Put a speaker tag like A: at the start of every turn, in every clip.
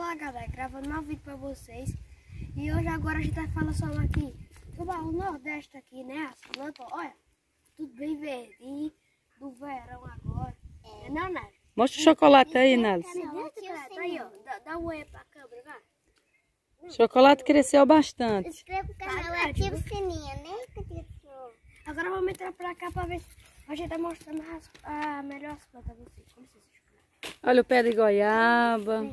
A: lá, galera, gravando mais vídeo pra vocês. E hoje agora a gente vai falar sobre aqui, sobre o Nordeste aqui, né? As plantas, olha, tudo bem verdinho, do verão agora. Não, né?
B: Mostra o chocolate aí, Nalson.
A: Aí, ó, dá um oi pra câmera, vai.
B: O chocolate cresceu bastante.
C: Inscreva o canal e ativa o sininho, né?
A: Agora vamos entrar pra cá pra ver se a gente tá mostrando a melhor planta pra vocês. Com licença, chocolate.
B: Olha o pé de goiaba.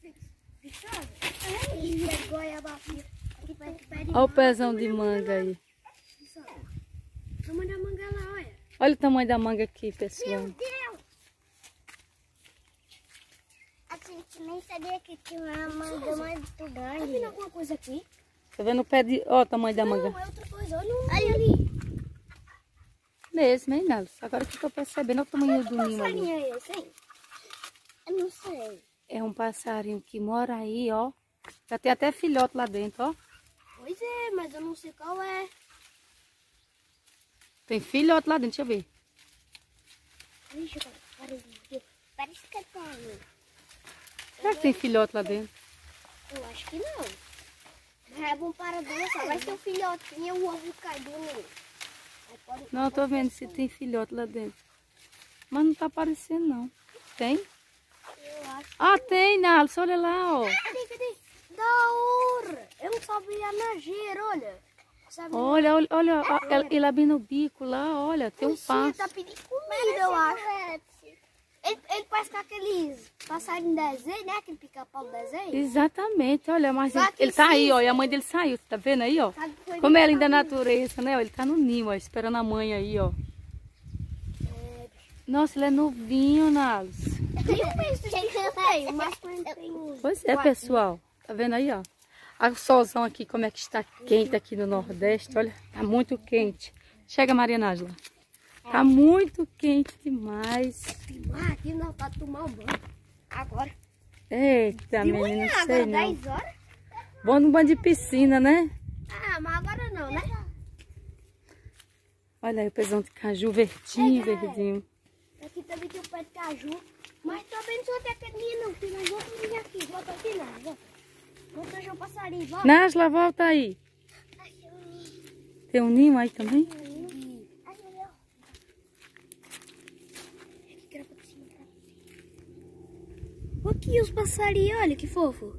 B: Olha o pezão de manga aí.
A: O tamanho da manga lá, olha.
B: Olha o tamanho da manga aqui, pessoal.
C: Deus! A gente nem sabia que tinha uma manga muito
A: Tá
C: grande.
A: vendo alguma coisa aqui?
B: Tá vendo o pé de... Ó o tamanho da manga.
A: Não, é outra coisa. Olha ali.
B: Mesmo, hein, Nalson? Agora que eu tô percebendo o tamanho do ninho ali.
A: Passarinho é esse, hein?
C: Eu não sei.
B: É um passarinho que mora aí, ó. Já tem até filhote lá dentro, ó.
A: Pois é, mas eu não sei qual é.
B: Tem filhote lá dentro, deixa eu ver.
A: Ixi, chocolate.
C: Parece que tem.
B: Será que tem filhote lá dentro?
A: Eu acho que não. É bom para dançar. Vai ser um filhotinho e o ovo cai do ninho.
B: Não, eu tô vendo se tem filhote lá dentro. Mas não tá aparecendo, não. Tem?
A: Eu acho.
B: Ah, tem, Nalson. Olha lá, ó.
A: Cadê? Da hora! Eu não sabia nager, olha. Sabe?
B: Olha, ele abrindo o bico lá, olha. Tem um
A: Sim,
B: passo.
A: tá pedindo comida, eu acho. Ele parece com aqueles passarinhos de desenho, né? Aquele pica-pau do desenho.
B: Exatamente, olha, mas
A: Só que
B: ele tá aí,
A: sim,
B: ó, e a mãe dele saiu, tá vendo aí, ó?
A: Sabe que foi
B: Como é
A: bem
B: linda a
A: calminho.
B: natureza, né? Ele tá no ninho, ó, esperando a mãe aí, ó.
A: É,
B: Nossa, ele é novinho, Nalson.
A: tem um mês de tem, mas tem uns.
B: Pois é, pessoal, tá vendo aí, ó? O solzão aqui, como é que está quente aqui no Nordeste, olha, tá muito quente. Chega, Maria Nájila. Tá muito quente demais.
A: Aqui nós tá tomar um banho. Agora.
B: Eita,
A: De
B: menina,
A: manhã,
B: não sei
A: agora
B: não.
A: 10 horas.
B: Bom no banho de piscina, né?
A: Ah, mas agora não, né?
B: Olha aí o pezão de caju verdinho, verdinho.
A: Aqui também tem o pé de caju. Mas também não sou até aquele ninho, não. Tem mais outro ninho aqui. Volta aqui, não. Volta. Vou deixar o passarinho. Volta.
B: Nájila, volta aí. Tem um ninho aí também?
A: Aqui os passarinhos, olha que fofo.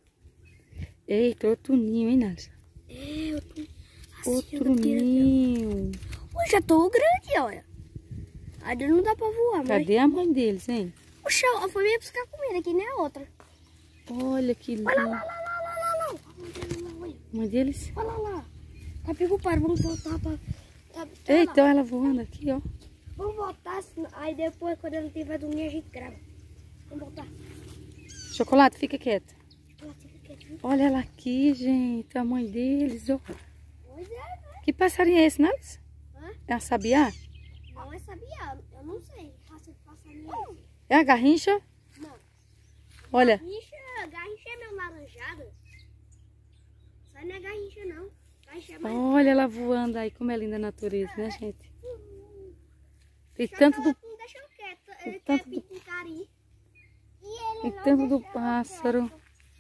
B: Eita, outro ninho, hein, Nájila?
A: É,
B: Outro ninho.
A: Já tô grande, olha. Ainda não dá pra voar, mas...
B: Cadê a mãe deles, hein?
A: O chão, eu fui mesmo buscar comida, aqui nem a outra.
B: Olha que lindo.
A: Olha lá. Olha
B: A mãe deles?
A: lá. Tá preocupado, vamos voltar pra...
B: Eita, olha ela voando aqui, ó.
A: Vamos voltar, aí depois, quando ele tiver dormir, a gente grava. Vamos voltar.
B: Chocolate, fica quieto.
A: Ela fica quietinha.
B: Olha ela aqui, gente. A mãe deles, ó.
A: Pois é, né?
B: Que passarinho é esse, Nalson?
A: Hã?
B: É a sabiá?
A: Não é sabiá, eu não sei. Raça de passarinho é esse?
B: É a garrincha?
A: Não.
B: Olha.
A: Garrincha é meu laranjado. Isso aí não é garrincha, não. Garrincha é mais...
B: Olha ela voando aí, como é linda a natureza, né, gente? Tem tanto do,
A: Não deixa eu quieto. Ele
B: tanto
A: quer
B: do-
A: pintaria.
B: tem tanto do pássaro.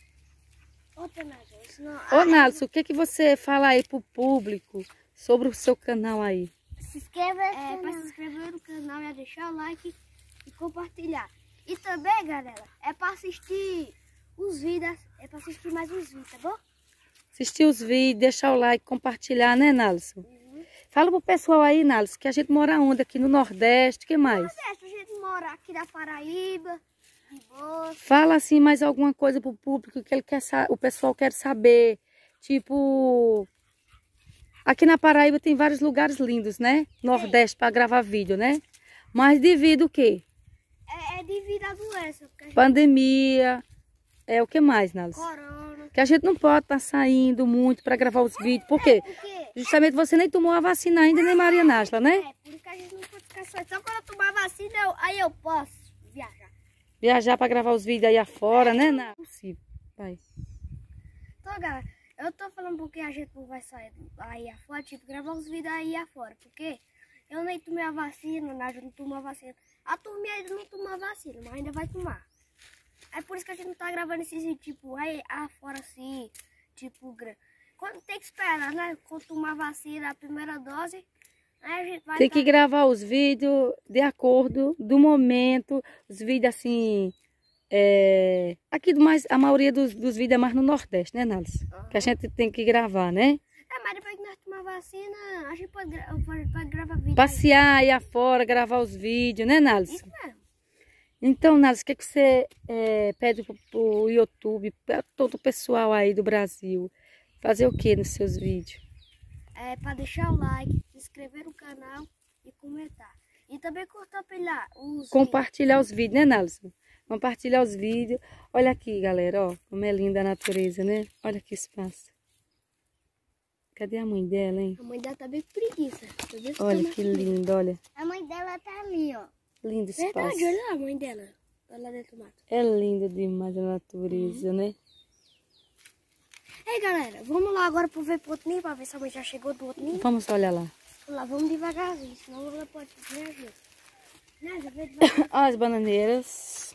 A: Outra Nádia, isso não...
B: Ô, Nalson, o que que você fala aí pro público sobre o seu canal aí?
C: Se inscreva
A: Para se inscrever no canal, é deixar o like e compartilhar. E também, galera, é para assistir os vídeos, é para assistir mais uns vídeos, tá bom?
B: Assistir os vídeos, deixar o like, compartilhar, né, Nalson? Fala pro pessoal aí, Nalson, que a gente mora onde? Aqui no Nordeste, o que mais?
A: A gente mora aqui na Paraíba, de boa.
B: Fala assim mais alguma coisa pro público que ele quer o pessoal quer saber. Tipo, aqui na Paraíba tem vários lugares lindos, né? Nordeste para gravar vídeo, né? Mas devido o quê?
A: É devido à doença, porque a gente...
B: Pandemia, o que mais, Nalson?
A: Corona.
B: Que a gente não pode estar saindo muito para gravar os vídeos. Por quê?
A: Porque...
B: Justamente você nem tomou a vacina ainda, nem Maria Nájila, né?
A: por isso que a gente não pode ficar só quando eu tomar vacina, aí eu posso viajar.
B: Viajar para gravar os vídeos aí afora, né? Não é possível. Vai.
A: Então, galera, eu tô falando porque a gente não vai sair aí afora, tipo, gravar os vídeos aí afora, porque eu nem tomei a vacina, a Nádia não tomou a vacina. A turminha ainda não tomou a vacina, mas ainda vai tomar. É por isso que a gente não tá gravando esses vídeos, tipo, aí fora assim, tipo, quando tem que esperar, né? Quando tomar vacina, a primeira dose, aí a gente vai...
B: Tem que gravar os vídeos de acordo do momento, os vídeos assim... Aqui a maioria dos vídeos é mais no Nordeste, né, Nales? Que a gente tem que gravar, né?
A: Mas depois que nós tomar vacina, a gente pode gravar vídeo.
B: Passear, ir afora, gravar os vídeos, né, Nales?
A: Isso mesmo.
B: Então, Nales, o que você pede pro YouTube, para todo o pessoal aí do Brasil, fazer o que nos seus vídeos?
A: Para deixar o like, se inscrever no canal e comentar. E também compartilhar os
B: Compartilhar os vídeos, né, Nales? Compartilhar os vídeos. Olha aqui, galera, ó, como é linda a natureza, né? Olha que espaço. Cadê a mãe dela, hein?
A: A mãe dela tá bem preguiça.
B: Olha que lindo, olha.
C: A mãe dela tá ali, ó.
B: Lindo espaço.
A: Verdade, olha lá a mãe dela. Olha lá dentro do mato.
B: É lindo demais a natureza, né?
A: Ei, galera, vamos lá agora ver pro outro ninho, pra ver se a mãe já chegou do outro ninho.
B: Vamos olhar lá.
A: Vamos lá, vamos devagarzinho, senão ela pode me ajudar. Já vê devagar.
B: Ó, as bananeiras.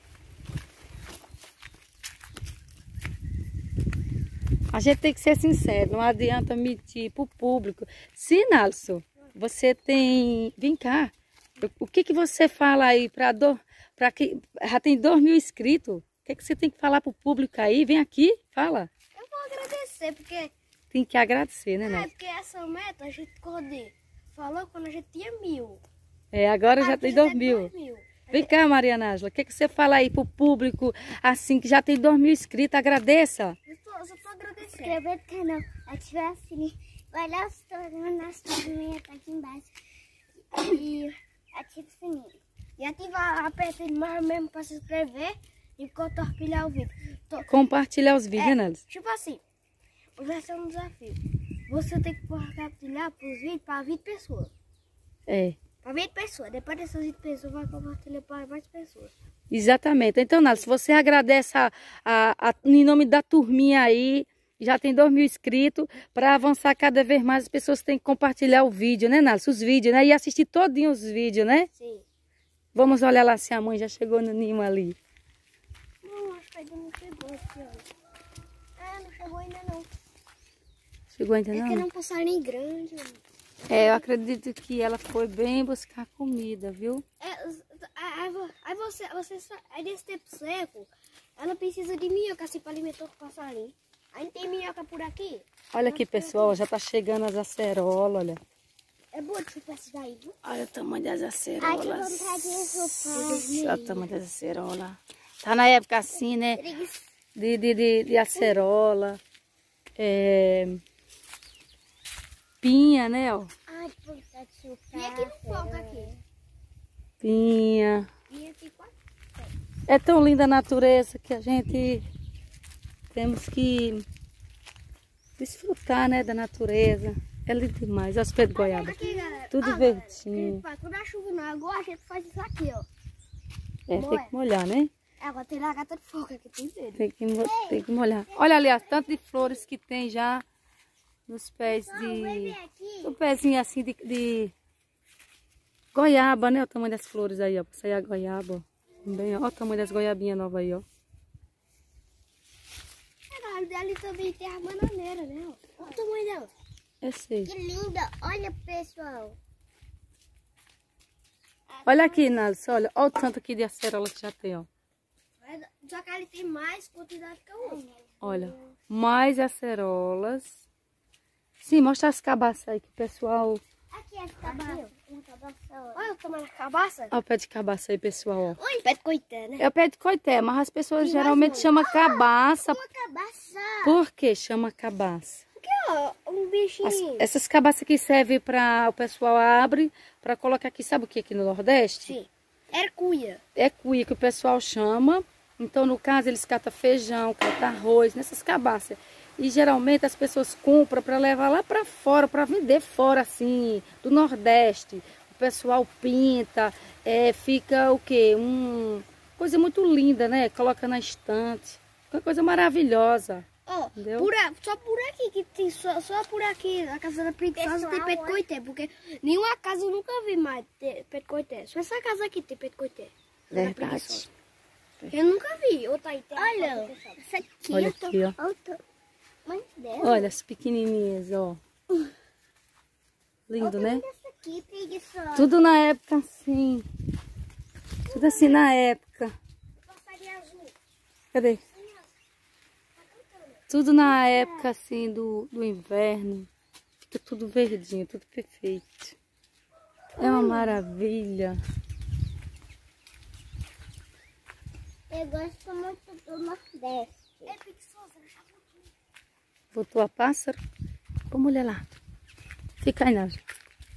B: A gente tem que ser sincero, não adianta mentir pro público. Se, Nalson, você tem... Vem cá. O que você fala aí para que já tem 2.000 inscritos? O que você tem que falar pro público aí? Vem aqui, fala.
A: Eu vou agradecer, porque...
B: Tem que agradecer, né, Nalson?
A: porque essa meta a gente falou quando a gente tinha 1.000.
B: Agora já tem 2.000. Vem cá, Maria Nájila, o que você fala aí pro público, assim, que já tem 2.000 inscritos? Agradeça.
A: Eu só tô agradecendo.
C: Inscrever no canal, ativar o sininho, vai lá os torneios tá aqui embaixo. E ativa o sininho.
A: E ativar, aperta mais mesmo pra se inscrever e compartilhar o vídeo.
B: Compartilhar os vídeos, né, Nalson?
A: Tipo assim, vai ser um desafio. Você tem que compartilhar pros vídeos para 20 pessoas. Para 20 pessoas. Depois dessas 20 pessoas, vai compartilhar para mais pessoas.
B: Exatamente. Então, Nalson, você agradece em nome da turminha aí, já tem 2.000 inscritos, para avançar cada vez mais, as pessoas têm que compartilhar o vídeo, né, Nalson? Os vídeos, né? E assistir todinho os vídeos, né?
A: Sim.
B: Vamos olhar lá se a mãe já chegou no ninho ali.
A: Não, acho que ainda não chegou aqui, olha. Não chegou ainda não.
B: Chegou ainda
A: É
B: não?
A: que é um passarinho grande.
B: Eu acredito que ela foi bem buscar comida, viu?
A: Aí você aí nesse tempo seco, ela precisa de minhoca assim para alimentar o passarinho. Aí tem minhoca por aqui.
B: Olha aqui, pessoal, já tá chegando as acerolas, olha.
A: É boa de chupar esse daí, viu?
B: Olha o tamanho das
C: Ai, que
B: acerolas.
C: vontade de chupar.
B: Olha o tamanho das acerolas. Tá na época assim, né? De acerola. Pinha, né, ó.
C: Ai, que vontade de chupar.
A: E aqui no foco aqui.
B: Pinha.
A: E aqui quase.
B: É tão linda a natureza que a gente temos que desfrutar, né, da natureza. É lindo demais. Olha os pés de goiaba.
A: Aqui, galera.
B: Tudo verdinho.
A: Quando a chuva não agora, a gente faz isso aqui, ó.
B: Tem que molhar, né?
A: Agora tem lagarta de fogo aqui, tem dele.
B: Tem que molhar. Olha ali, ó, tanto de flores que tem já nos pés
C: Vai
B: de...
C: ver aqui.
B: Um pezinho assim de goiaba, né? O tamanho das flores aí, ó. Pra sair a goiaba, ó. Bem, ó. Olha o tamanho das goiabinhas novas aí, ó.
A: Ali também tem a bananeira, né? Olha o tamanho dela.
B: Eu sei.
C: Que linda. Olha, pessoal.
B: Olha aqui, Nalson, olha. Olha o tanto aqui de acerola que já tem, ó.
A: Só que ali tem mais quantidade que o outro.
B: Olha, mais acerolas. Sim, mostra as cabaças aí que o pessoal...
C: Aqui as cabaças. Uma cabaça.
A: Olha o tamanho da cabaça.
B: Olha o pé de cabaça aí, pessoal, ó.
A: Oi, pé de coité, né?
B: É o pé de coité, mas as pessoas geralmente chamam cabaça.
C: Uma cabaça.
B: Por que chama cabaça?
A: Aqui, ó, um bichinho.
B: Essas cabaças aqui servem para o pessoal abre para colocar aqui, sabe o que aqui no Nordeste?
A: Sim. É cuia.
B: É cuia que o pessoal chama. Então, no caso, eles catam feijão, catam arroz nessas cabaças. E geralmente as pessoas compram para levar lá para fora, para vender fora, assim, do Nordeste. O pessoal pinta, fica o quê? Coisa muito linda, né? Coloca na estante. Uma coisa maravilhosa.
A: Ó,
B: Entendeu?
A: só por aqui que tem, só por aqui, na casa da preguiçosa tem pé de coité, porque nenhuma casa eu nunca vi mais ter pé de coité. Só essa casa aqui tem pé de coité.
B: Verdade.
A: Eu nunca vi. Outra aí tem.
C: Olha, essa aqui.
B: Olha aqui, ó.
C: Olha o tamanho dela.
B: Olha as pequenininhas, ó. Lindo, né?
C: Olha essa aqui, preguiçosa.
B: Tudo na época assim. Tudo assim na época.
A: Passarinho azul.
B: Cadê? Tudo na época assim do inverno. Fica tudo verdinho, tudo perfeito. É uma maravilha.
C: Eu gosto muito do Nordeste.
A: É preguiçosa, eu já voltei.
B: Voltou a pássaro? Vamos olhar lá. Fica aí, Nádia.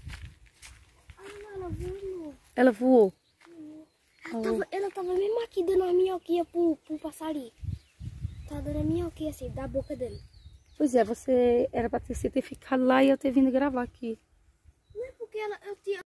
A: Ela voou.
B: Ela voou.
A: Ela tava mesmo aqui dando a minhoquinha pro passarinho. Tá dando a minhoquinha assim, da boca dele.
B: Pois é, você era pra você ter ficado lá e eu ter vindo gravar aqui.
A: Não é porque eu tinha...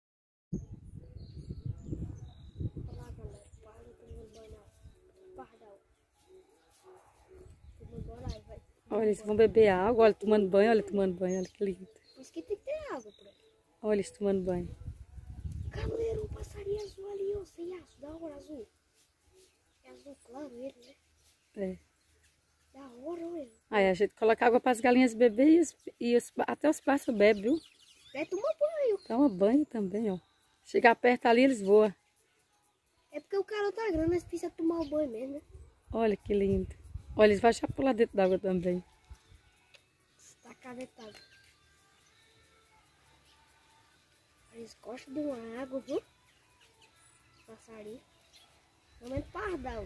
A: Olha lá, galera. Parda tomando banho não. Pardal. Tomando banho aí, vai.
B: Olha, eles vão beber água, olha, tomando banho, olha que lindo.
A: Por isso que tem que ter água por aí.
B: Olha eles tomando banho.
A: Galera, um passarinho azul ali, ó. Sem aço, da hora azul. É azul claro ele, né?
B: É.
A: Da hora, olha.
B: Aí a gente coloca água para as galinhas beber até os pássaros bebem, viu?
A: É tomar banho.
B: Toma banho também, ó. Chegar perto ali, eles voam.
A: É porque o cara tá grande, mas precisa tomar o banho mesmo, né?
B: Olha que lindo. Olha, eles vão já pular dentro d'água também.
A: Tá cadetado. Eles gostam de uma água, viu? Passarinho. Momento pardal.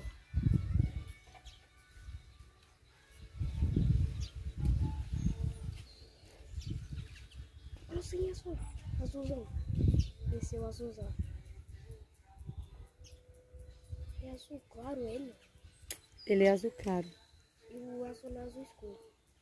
A: Olha assim, azul. Azulzão. Esse é o azulzão. É azul claro ele.
B: Ele é azul claro.
A: E o azul é azul escuro.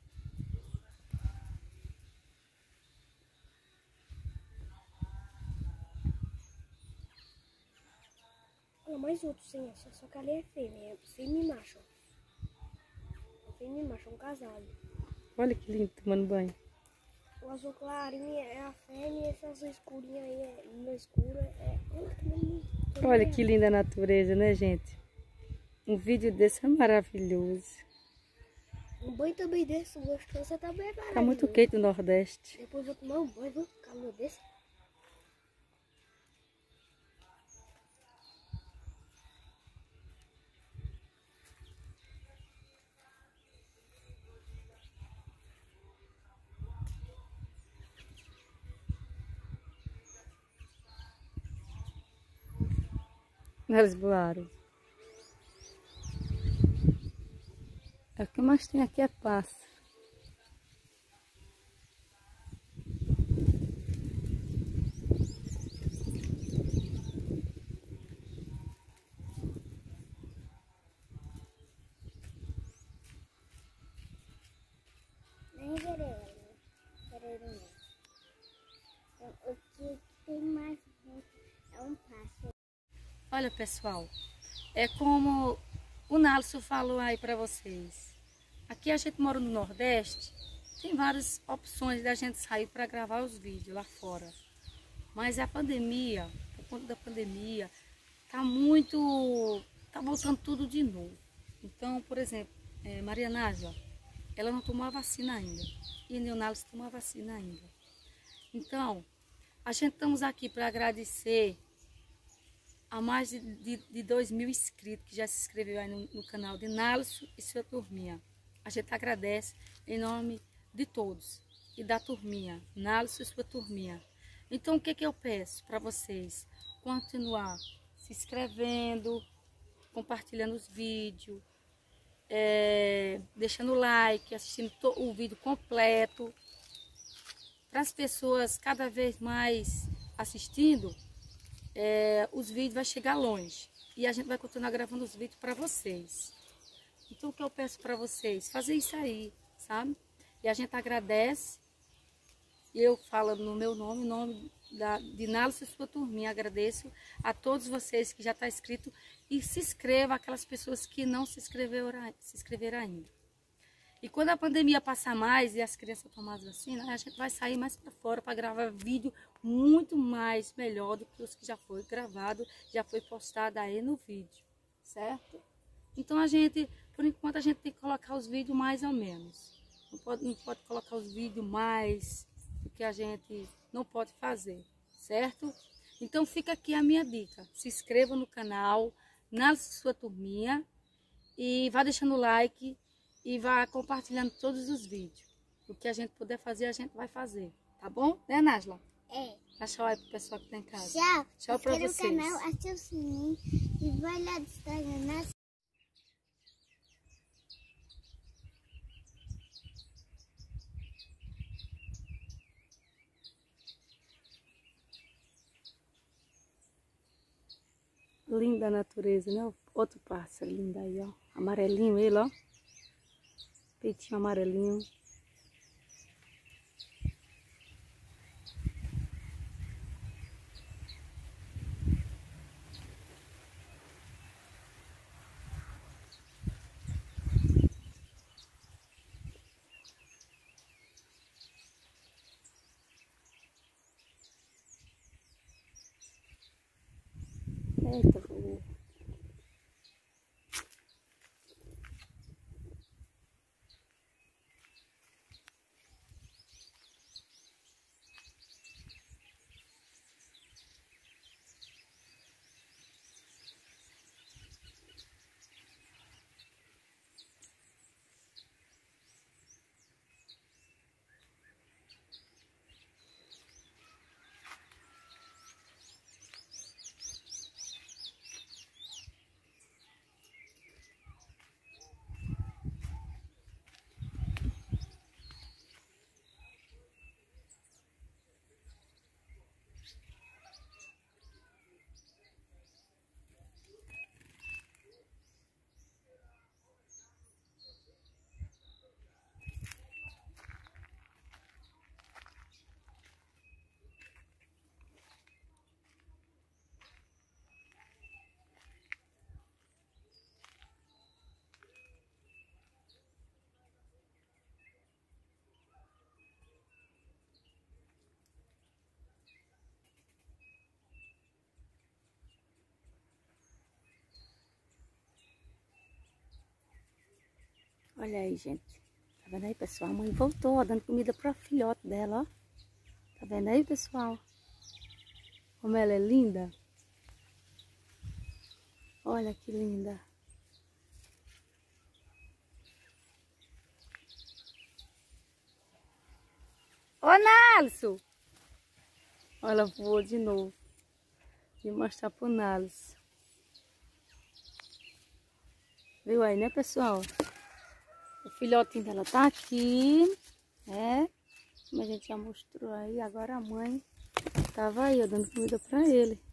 A: Olha, mais outro sem essa. Só que ali é fêmea. É fêmea e macho. É fêmea e macho, é um casal.
B: Olha que lindo tomando banho.
A: O azul clarinho é a fêmea e esse azul escurinho aí é no escuro. Olha que bonito.
B: Olha que linda a natureza, né, gente? Um vídeo desse é maravilhoso.
A: Um banho também desse, gostoso, você também é maravilhoso.
B: Tá muito quente no Nordeste.
A: Depois vou tomar um banho, viu? Calor desse.
B: Eles voaram. O que mais tem aqui é pássaro.
C: Nem verei ela, né? Verei não. O que tem mais bonito é um pássaro.
B: Olha, pessoal, é como o Nalson falou aí para vocês. Aqui a gente mora no Nordeste, tem várias opções da gente sair para gravar os vídeos lá fora. Mas a pandemia, por conta da pandemia, tá voltando tudo de novo. Então, por exemplo, Maria Nádia, ela não tomou a vacina ainda. E o Nalson tomou a vacina ainda. Então, a gente estamos aqui para agradecer a mais de 2.000 inscritos que já se inscreveu aí no canal de Nalson e sua turminha. A gente agradece em nome de todos e da turminha, Nalson e sua turminha. Então, o que eu peço para vocês? Continuar se inscrevendo, compartilhando os vídeos, deixando like, assistindo o vídeo completo. Para as pessoas cada vez mais assistindo, os vídeos vão chegar longe. E a gente vai continuar gravando os vídeos para vocês. Então, o que eu peço para vocês? Fazer isso aí, sabe? E a gente agradece. E eu falo no meu nome, em nome de Nalson e sua turminha. Agradeço a todos vocês que já estão inscritos. E se inscreva aquelas pessoas que não se inscreveram ainda. E quando a pandemia passar mais e as crianças tomarem vacina, a gente vai sair mais para fora para gravar vídeo muito mais melhor do que os que já foi gravado, já foi postado aí no vídeo, certo? Então a gente, por enquanto, a gente tem que colocar os vídeos mais ou menos. Não pode colocar os vídeos mais do que a gente não pode fazer, certo? Então fica aqui a minha dica. Se inscreva no canal, na sua turminha, e vá deixando o like e vá compartilhando todos os vídeos. O que a gente puder fazer, a gente vai fazer. Tá bom? Né, Nájila?
C: É.
B: Dá tchau aí pro pessoal que tá em casa.
C: Tchau.
B: Tchau pra
C: Inscreva
B: vocês.
C: no canal, ative o sininho e vai lá do Instagram.
B: Linda a natureza, né? Outro pássaro lindo aí, ó. Amarelinho ele, ó. Peitinho amarelinho. Eita, vovô. Olha aí, gente. Tá vendo aí, pessoal? A mãe voltou, ó, dando comida para filhote dela, ó. Tá vendo aí, pessoal? Como ela é linda. Olha que linda. Ô, Nalson! Olha, ela voou de novo. Vou mostrar pro Nalson. Viu aí, né, pessoal? O filhotinho dela tá aqui, né? Como a gente já mostrou aí, agora a mãe tava aí, ó, dando comida pra ele.